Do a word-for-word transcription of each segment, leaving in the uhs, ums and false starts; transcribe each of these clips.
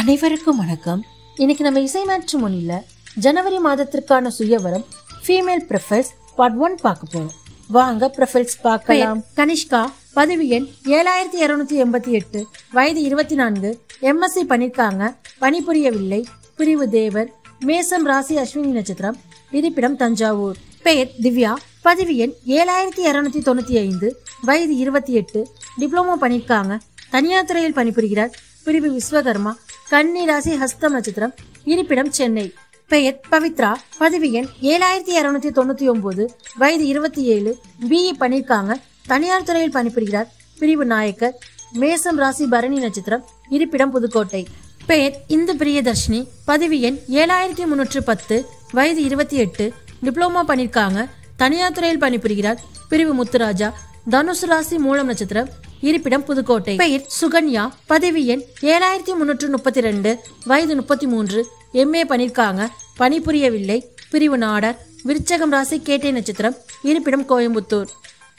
அனைவருக்கும் வணக்கம். இன்னைக்கு நம்ம இசை மேட்ரிமோனில ஜனவரி மாதத்திற்கான சுயவரம் ஃபீமேல் ப்ரொஃபைல்ஸ் பார்ட் ஒன் பார்க்க போறோம். வாங்க ப்ரொஃபைல்ஸ் பார்க்கலாம். கனிஷ்கா, பதவி எண் ஏழாயிரத்தி இருநூத்தி எண்பத்தி எட்டு, வயது இருபத்தி நான்கு, எம்எஸ்சி பண்ணிருக்காங்க, பணிபுரியவில்லை, பிரிவு தேவர், மேசம் ராசி, அஸ்வினி நட்சத்திரம், இருப்பிடம் தஞ்சாவூர். பெயர் திவ்யா, பதவி எண் ஏழாயிரத்தி இருநூத்தி தொண்ணூத்தி ஐந்து, வயது இருபத்தி எட்டு, டிப்ளமோ பண்ணிருக்காங்க, தனியார் துறையில் பணிபுரிகிறார், பிரிவு விஸ்வகர்மா, கன்னி ராசி, ஹஸ்தம் நட்சத்திரம், இருப்பிடம் சென்னை. பெயர் பவித்ரா, பதவி எண் ஏழாயிரத்தி இருநூத்தி தொண்ணூத்தி ஒன்பது, வயது இருபத்தி ஏழு, பிஇ பண்ணிருக்காங்க, தனியார் துறையில் பணிபுரிகிறார், பிரிவு நாயக்கர், மேசம் ராசி, பரணி நட்சத்திரம், இருப்பிடம் புதுக்கோட்டை. பெயர் இந்து பிரியதர்ஷினி, பதவி எண் ஏழாயிரத்தி முன்னூற்று பத்து, வயது இருபத்தி எட்டு, டிப்ளமோ பண்ணிருக்காங்க, தனியார் துறையில் பணிபுரிகிறார், பிரிவு முத்துராஜா, தனுசு ராசி, மூலம் நட்சத்திரம், இருப்பிடம் புதுக்கோட்டை. பெயர் சுகன்யா, பதவி எண் ஏழாயிரத்தி முன்னூற்று முப்பத்தி ரெண்டு, வயது முப்பத்தி மூன்று, எம்ஏ பண்ணிருக்காங்க, பணிபுரியவில்லை, பிரிவு நாடார், விருச்சகம் ராசி, கேட்டை நட்சத்திரம், இருப்பிடம் கோயம்புத்தூர்.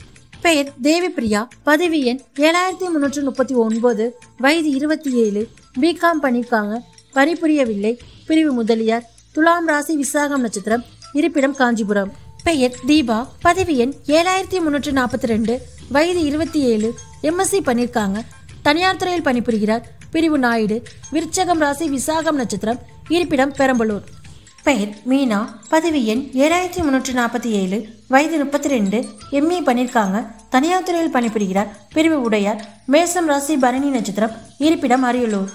பெயர் தேவி பிரியா, பதவி எண் ஏழாயிரத்தி முன்னூற்று முப்பத்தி ஒன்பது, வயது இருபத்தி ஏழு, பிகாம் பண்ணிருக்காங்க, பணிபுரியவில்லை, பிரிவு முதலியார், துலாம் ராசி, விசாகம் நட்சத்திரம், இருப்பிடம் காஞ்சிபுரம். பெயர் தீபா, பதவி எண் ஏழாயிரத்தி முன்னூற்று நாற்பத்தி ரெண்டு, வயது இருபத்தி ஏழு, எம்எஸ்சி பண்ணிருக்காங்க, தனியார் துறையில் பணிபுரிகிறார், பிரிவு நாயுடு, விருச்சகம் ராசி, விசாகம் நட்சத்திரம், இருப்பிடம் பெரம்பலூர். பெயர் மீனா, பதவி எண் ஏழாயிரத்தி முன்னூற்று நாற்பத்தி ஏழு, வயது முப்பத்தி ரெண்டு, எம்ஏ பண்ணிருக்காங்க, தனியார் துறையில் பணிபுரிகிறார், பிரிவு உடையார், மேசம் ராசி, பரணி நட்சத்திரம், இருப்பிடம் அரியலூர்.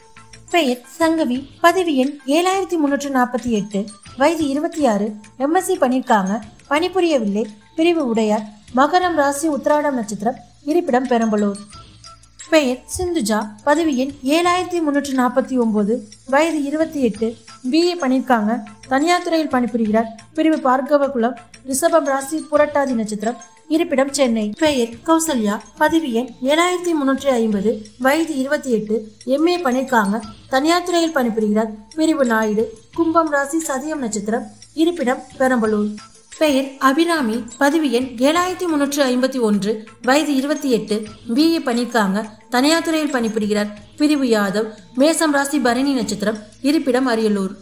பெயர் சங்கவி, பதவி எண் ஏழாயிரத்தி முன்னூற்று நாற்பத்தி எட்டு, வயது இருபத்தி ஆறு, எம்எஸ்சி பண்ணிருக்காங்க, பணிபுரியவில்லை, பிரிவு உடையார், மகரம் ராசி, உத்திராடம் நட்சத்திரம், இருப்பிடம் பெரம்பலூர். பெயர் சிந்துஜா, பதவி எண் ஏழாயிரத்தி முன்னூற்று நாற்பத்தி ஒன்பது, வயது இருபத்தி எட்டு, பிஏ பண்ணிருக்காங்க, தனியார் துறையில் பணிபுரிகிறார், பிரிவு பார்கவகுலம், ரிஷபம் ராசி, புரட்டாதி நட்சத்திரம், இருப்பிடம் சென்னை. பெயர் கௌசல்யா, பதவி எண் ஏழாயிரத்தி முன்னூற்றி ஐம்பது, வயது இருபத்தி எட்டு, எம்ஏ பண்ணிருக்காங்க, தனியார் துறையில் பணிபுரிகிறார், பிரிவு நாயுடு, கும்பம் ராசி, சதயம் நட்சத்திரம், இருப்பிடம் பெரம்பலூர். பெயர் அபிராமி, பதவி எண் ஏழாயிரத்தி முன்னூற்று ஐம்பத்தி ஒன்று, வயது இருபத்தி எட்டு, பிஏ பண்ணிருக்காங்க, தனியார் துறையில் பணிபுரிகிறார், பிரிவு யாதவ், மேசம் ராசி, பரணி நட்சத்திரம், இருப்பிடம் அரியலூர்.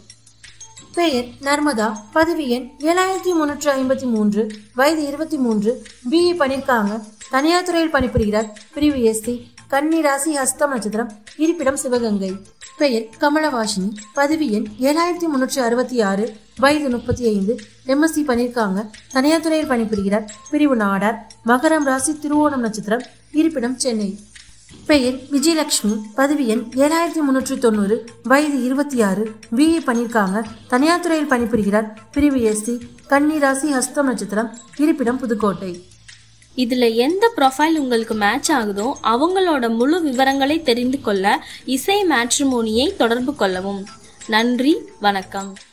பெயர் நர்மதா, பதவி எண் ஏழாயிரத்தி முன்னூற்று ஐம்பத்தி மூன்று, வயது இருபத்தி மூன்று, பிஇ பண்ணிருக்காங்க, தனியார் துறையில் பணிபுரிகிறார், பிரிவு எஸ்சி, கன்னி ராசி, ஹஸ்தம் நட்சத்திரம், இருப்பிடம் சிவகங்கை. பெயர் கமலவாசினி, பதவி எண் ஏழாயிரத்தி முன்னூற்று அறுபத்தி ஆறு, வயது முப்பத்தி ஐந்து, எம்எஸ்சி பண்ணிருக்காங்க, தனியார் துறையில் பணிபுரிகிறார், பிரிவு நாடார், மகரம் ராசி, திருவோணம் நட்சத்திரம், இருப்பிடம் சென்னை. பெயர் விஜயலட்சுமி, பதவி எண் ஏழாயிரத்தி முன்னூற்றி தொண்ணூறு, வயது இருபத்தி ஆறு, பிஏ பண்ணிருக்காங்க, தனியார் துறையில் பணிபுரிகிறார், பிரிவு எஸ்சி, கன்னி ராசி, ஹஸ்தம் நட்சத்திரம், இருப்பிடம் புதுக்கோட்டை. இதுல எந்த ப்ரொஃபைல் உங்களுக்கு மேட்ச் ஆகுதோ அவங்களோட முழு விவரங்களை தெரிந்து கொள்ள இசை மேட்ரிமோனியை தொடர்பு கொள்ளவும். நன்றி, வணக்கம்.